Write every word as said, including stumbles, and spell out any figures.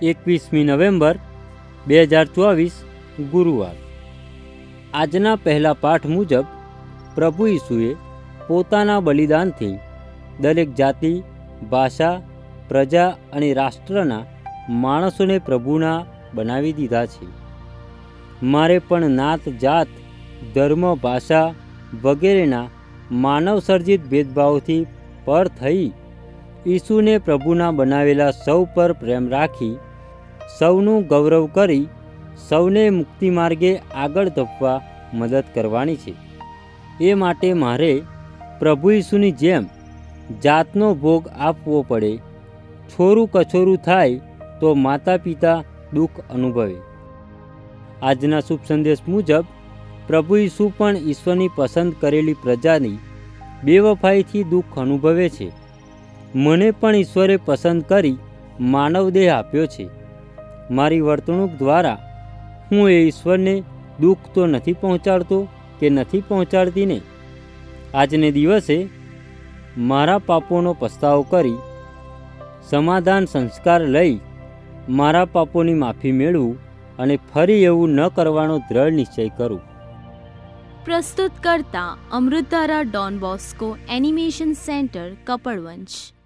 એકવીસમી નવેમ્બર બે હજાર ચોવીસ ગુરુવાર। આજના પહેલા પાઠ મુજબ પ્રભુ ઈસુએ પોતાના બલિદાનથી દરેક જાતિ, ભાષા, પ્રજા અને રાષ્ટ્રના માણસોને પ્રભુના બનાવી દીધા છે। મારે પણ નાત, જાત, ધર્મ, ભાષા વગેરેના માનવ સર્જિત ભેદભાવથી પર થઈ ઈસુને પ્રભુના બનાવેલા સૌ પર પ્રેમ રાખી સૌનું ગૌરવ કરી સૌને મુક્તિ માર્ગે આગળ ધપવા મદદ કરવાની છે। એ માટે મારે પ્રભુ ઈસુની જેમ જાતનો ભોગ આપવો પડે। છોરું કછોરું થાય તો માતા પિતા દુઃખ અનુભવે। આજના શુભ સંદેશ મુજબ પ્રભુ ઈસુ પણ ઈશ્વરની પસંદ કરેલી પ્રજાની બેવફાઈથી દુઃખ અનુભવે છે। મને પણ ઈશ્વરે પસંદ કરી માનવ દેહ આપ્યો છે। મારી વર્તણૂક દ્વારા હું એ ઈશ્વરને દુઃખ તો નથી પહોંચાડતો કે નથી પહોંચાડતી ને। આજને દિવસે મારા પાપોનો પસ્તાવો કરી સમાધાન સંસ્કાર લઈ મારા પાપોની માફી મેળવું અને ફરી એવું ન કરવાનો દ્રઢ નિશ્ચય કરું। પ્રસ્તુત કરતા Amritdhara Don Bosco animation centre, Kapadvanj.